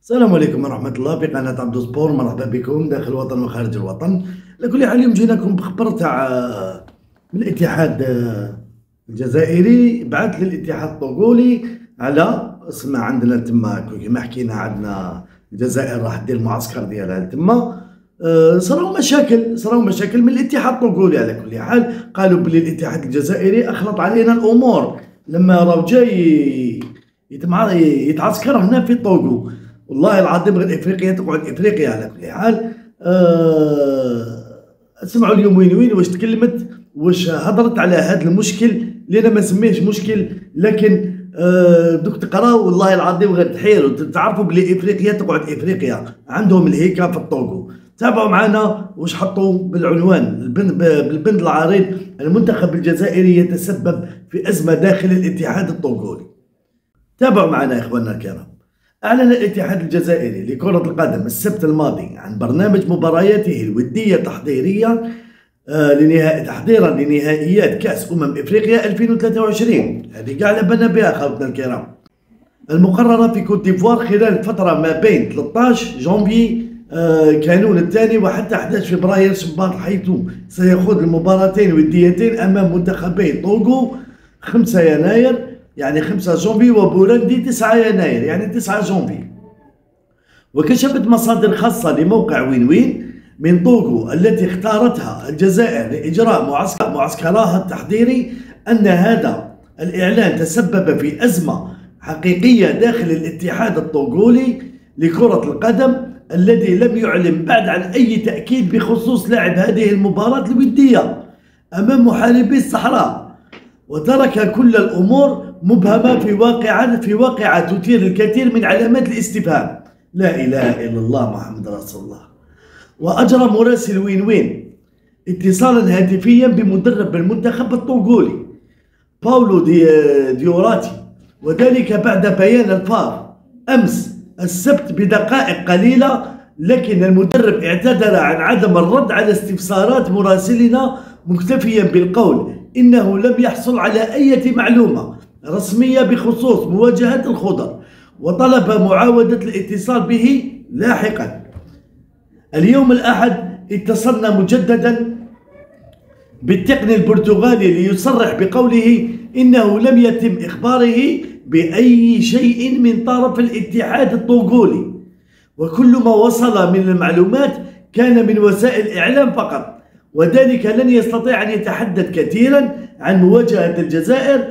السلام عليكم ورحمة الله في قناة عبدو سبور. مرحبا بكم داخل الوطن وخارج الوطن. على كل حال اليوم جيناكم بخبر تاع من الاتحاد الجزائري بعث للاتحاد الطوغولي على اسمع عندنا تما كيما حكينا عندنا الجزائر راح دير المعسكر ديالها تما. صراو مشاكل من الاتحاد الطوغولي. على كل حال قالوا بلي الاتحاد الجزائري اخلط علينا الامور لما راهو جاي يتعسكر هنا في طوغو. والله العظيم غير افريقيا تقعد افريقيا. على كل حال اسمعوا اليوم وين واش تكلمت، واش هضرت على هذا المشكل اللي انا ما نسميهش مشكل، لكن دوك تقراو والله العظيم غير تحيروا تعرفوا بلي افريقيا تقعد افريقيا. عندهم الهيكا في الطوغو. تابعوا معنا واش حطوا بالعنوان بالبند العريض: المنتخب الجزائري يتسبب في ازمه داخل الاتحاد الطوغولي. تابعوا معنا يا اخواننا الكرام. أعلن الاتحاد الجزائري لكرة القدم السبت الماضي عن برنامج مبارياته الودية تحضيرا لنهائيات كأس أفريقيا 2023. هذه قاع لبنا بها خوتنا الكرام، المقررة في كوت ديفوار خلال الفترة ما بين 13 جانفي كانون الثاني وحتى 11 فبراير شباط، حيث سيخوض المباراتين الوديتين أمام منتخبي طوغو 5 يناير يعني 5 جانفي وبوروندي 9 يناير يعني 9 جانفي. وكشفت مصادر خاصة لموقع وين من طوغو التي اختارتها الجزائر لإجراء معسكرها التحضيري أن هذا الإعلان تسبب في أزمة حقيقية داخل الاتحاد الطوغولي لكرة القدم، الذي لم يعلن بعد عن أي تأكيد بخصوص لعب هذه المباراة الودية أمام محاربي الصحراء، وترك كل الأمور مبهمة في واقعة تثير الكثير من علامات الاستفهام. لا إله إلا الله محمد رسول الله. وأجرى مراسل وين اتصالا هاتفيا بمدرب المنتخب الطوغولي باولو ديوراتي، وذلك بعد بيان الفار أمس السبت بدقائق قليلة، لكن المدرب اعتذر عن عدم الرد على استفسارات مراسلنا، مكتفيا بالقول إنه لم يحصل على أي معلومة رسمية بخصوص مواجهة الخضر، وطلب معاودة الاتصال به لاحقا. اليوم الأحد اتصلنا مجددا بالتقني البرتغالي ليصرح بقوله إنه لم يتم إخباره بأي شيء من طرف الاتحاد الطوغولي، وكل ما وصل من المعلومات كان من وسائل الإعلام فقط، وذلك لن يستطيع أن يتحدث كثيرا عن مواجهة الجزائر،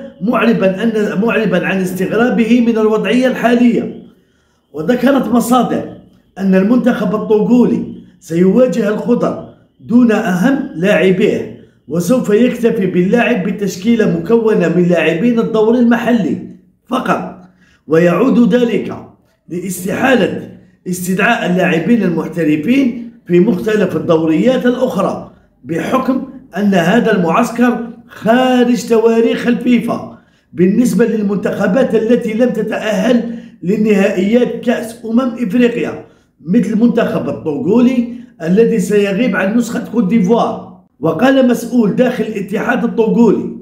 معربا عن استغرابه من الوضعية الحالية. وذكرت مصادر أن المنتخب الطوغولي سيواجه الخضر دون أهم لاعبيه، وسوف يكتفي باللاعب بتشكيلة مكونة من لاعبين الدور المحلي فقط، ويعود ذلك لاستحالة استدعاء اللاعبين المحترفين في مختلف الدوريات الأخرى، بحكم أن هذا المعسكر خارج تواريخ الفيفا بالنسبة للمنتخبات التي لم تتأهل لنهائيات كأس إفريقيا، مثل المنتخب الطوغولي الذي سيغيب عن نسخة كوت ديفوار. وقال مسؤول داخل الاتحاد الطوغولي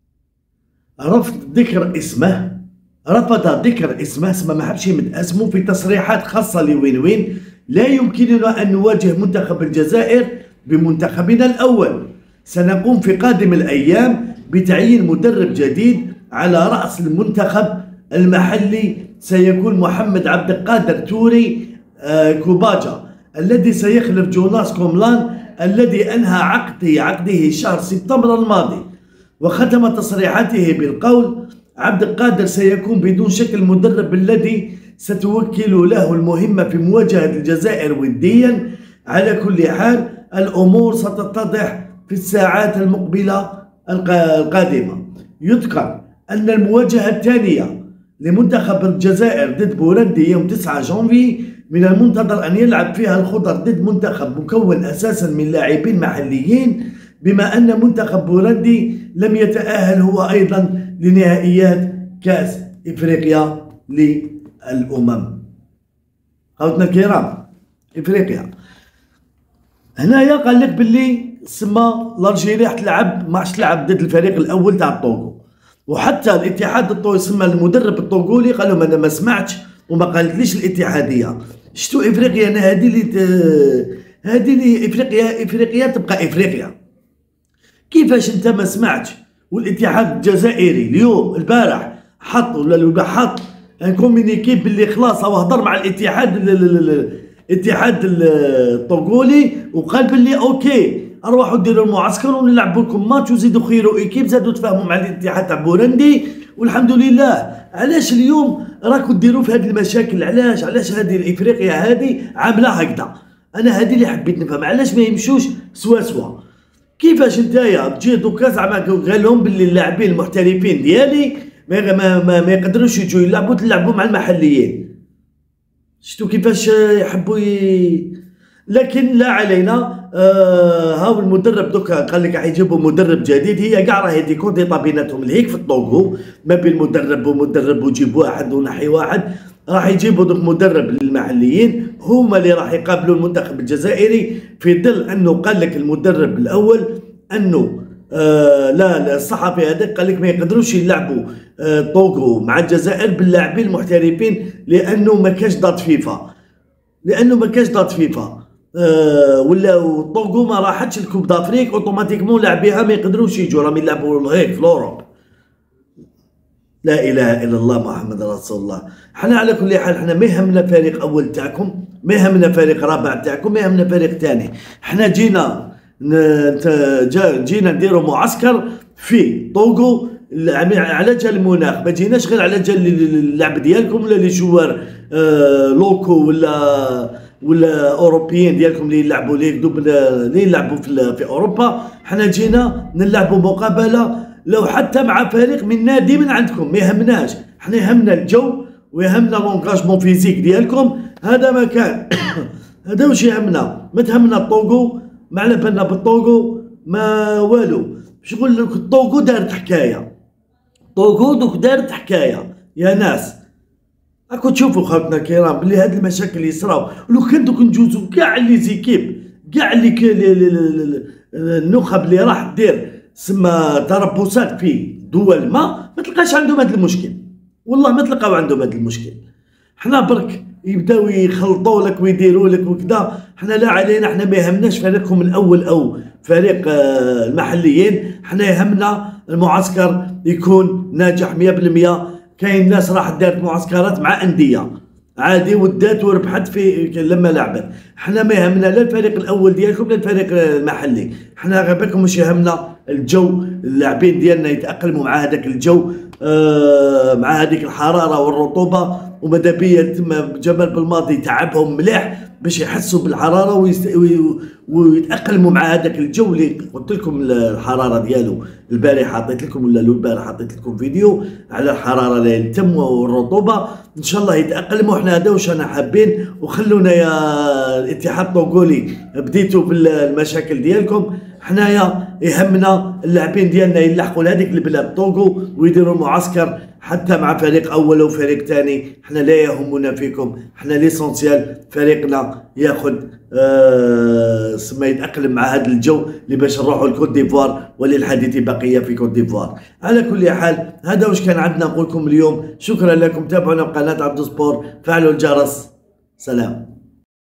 رفض ذكر اسمه ما حبش يمد اسمه في تصريحات خاصة لوين: لا يمكننا أن نواجه منتخب الجزائر بمنتخبنا الأول. سنقوم في قادم الأيام بتعيين مدرب جديد على رأس المنتخب المحلي، سيكون محمد عبد القادر توري كوباجا، الذي سيخلف جوناس كوملان الذي أنهى عقده شهر سبتمبر الماضي. وختم تصريحاته بالقول: عبد القادر سيكون بدون شك المدرب الذي ستوكل له المهمة في مواجهة الجزائر وديا. على كل حال الأمور ستتضح في الساعات المقبلة القادمة. يذكر أن المواجهة الثانية لمنتخب الجزائر ضد بوروندي يوم 9 جانفي من المنتظر أن يلعب فيها الخضر ضد منتخب مكون أساسا من لاعبين محليين، بما أن منتخب بوروندي لم يتأهل هو أيضا لنهائيات كأس إفريقيا للأمم. خوتنا الكرام، إفريقيا هنايا قال لك باللي سما الجيري راح تلعب ما عادش تلعب ضد الفريق الأول تاع الطوغو، وحتى الاتحاد الطوغولي سما المدرب الطوغولي قال لهم انا ما سمعتش وما قالتليش الاتحاديه. شتو افريقيا انا هذه اللي افريقيا تبقى افريقيا. كيفاش انت ما سمعتش والاتحاد الجزائري اليوم البارح حط ولا حط ان كومونيكي باللي خلاص هو هضر مع الاتحاد الطوغولي وقال باللي اوكي اروحوا ديروا المعسكر ونلعبوا لكم ماتش وزيدوا خيروا ايكيب، زادوا تفاهموا مع الاتحاد تاع بوروندي والحمد لله. علاش اليوم راكم ديروا في هذه المشاكل؟ علاش هذه افريقيا هذه عامله هكذا؟ انا هذه اللي حبيت نفهم، علاش ما يمشوش سوا. كيفاش نتايا تجي دوكا زعما قال لهم باللي اللاعبين المحترفين ديالي ما يقدروش يجوا يلعبوا، تلعبوا مع المحليين. شفتوا كيفاش يحبوا لكن لا علينا. هاو المدرب دوكا قال لك راح يجيبوا مدرب جديد، هي كاع راهي ديكونتيطا بيناتهم لهيك في الطوغو ما بين مدرب ومدرب ويجيب واحد ونحي واحد. راح يجيبوا دوك مدرب للمحليين هما اللي راح يقابلوا المنتخب الجزائري، في ظل انه قال لك المدرب الاول انه لا الصحفي هذاك قال لك ما يقدروش يلعبوا طوغو مع الجزائر باللاعبين المحترفين لانه ما كاش دات فيفا، ولا طوغو ما راحتش الكوب دافريك اوتوماتيكمون لاعبيها ما يقدروش يجوا، راهم يلعبوا هيك في الاوروب. لا اله الا الله محمد رسول الله. حنا على كل حال حنا ما يهمنا فريق اول تاعكم، ما يهمنا فريق رابع تاعكم، ما يهمنا فريق ثاني. حنا جينا نديروا معسكر في طوغو على جال المناخ، ما جيناش غير على جال اللعب ديالكم ولا لي جوار لوكو ولا اوروبيين ديالكم اللي يلعبوا اللي يلعبوا في اوروبا. حنا جينا نلعبوا مقابله لو حتى مع فريق من نادي من عندكم، ما يهمناش. حنا يهمنا الجو ويهمنا لونغاجمون فيزيك ديالكم، هذا ما كان هذا واش يهمنا. ما تهمنا الطوغو، ما على بالنا بالطوغو ما والو. باش نقول لك الطوغو دارت حكايه، يا ناس راكم تشوفوا خوتنا الكرام بلي هاد المشاكل اللي صراو لو كان دوك نجوزو كاع لي زيكيب كاع اللي النخب اللي راح دير سما تربصات في دول ما تلقاش عندهم هذا المشكل، والله ما تلقاو عندهم هذا المشكل. حنا برك يبداو يخلطوا لك ويديروا لك وكذا. حنا لا علينا، حنا ما يهمناش فريقكم الاول او فريق المحليين، حنا يهمنا المعسكر يكون ناجح 100%. كاين ناس راح دارت معسكرات مع انديه عادي ودات وربحت في لما لعبت. حنا ما يهمنا لا الفريق الاول ديالكم لا الفريق المحلي، حنا غير بالكم واش يهمنا الجو، اللاعبين ديالنا يتاقلموا مع هذاك الجو، مع هذيك الحراره والرطوبه. وماذا بيا تما جمال بالماضي تعبهم مليح باش يحسوا بالحراره ويتاقلموا مع هذاك الجو اللي قلت لكم الحراره ديالو البارحه عطيت لكم ولا البارحه عطيت لكم فيديو على الحراره اللي تم والرطوبه. ان شاء الله يتاقلموا. احنا هذا واش انا حابين. وخلونا يا الاتحاد الطوغولي بديتوا بالمشاكل ديالكم، حنايا يهمنا اللاعبين ديالنا يلحقوا لهذيك البلاد طوغو ويديروا معسكر حتى مع فريق اول او فريق ثاني. حنا لا يهمنا فيكم، حنا ليسونسيال فريقنا ياخذ سما يتاقلم مع هذا الجو اللي باش نروحوا لكوت ديفوار وللحديث بقيه في كوت ديفوار. على كل حال هذا واش كان عندنا نقول لكم اليوم. شكرا لكم، تابعونا بقناه عبدو سبور، فعلوا الجرس. سلام.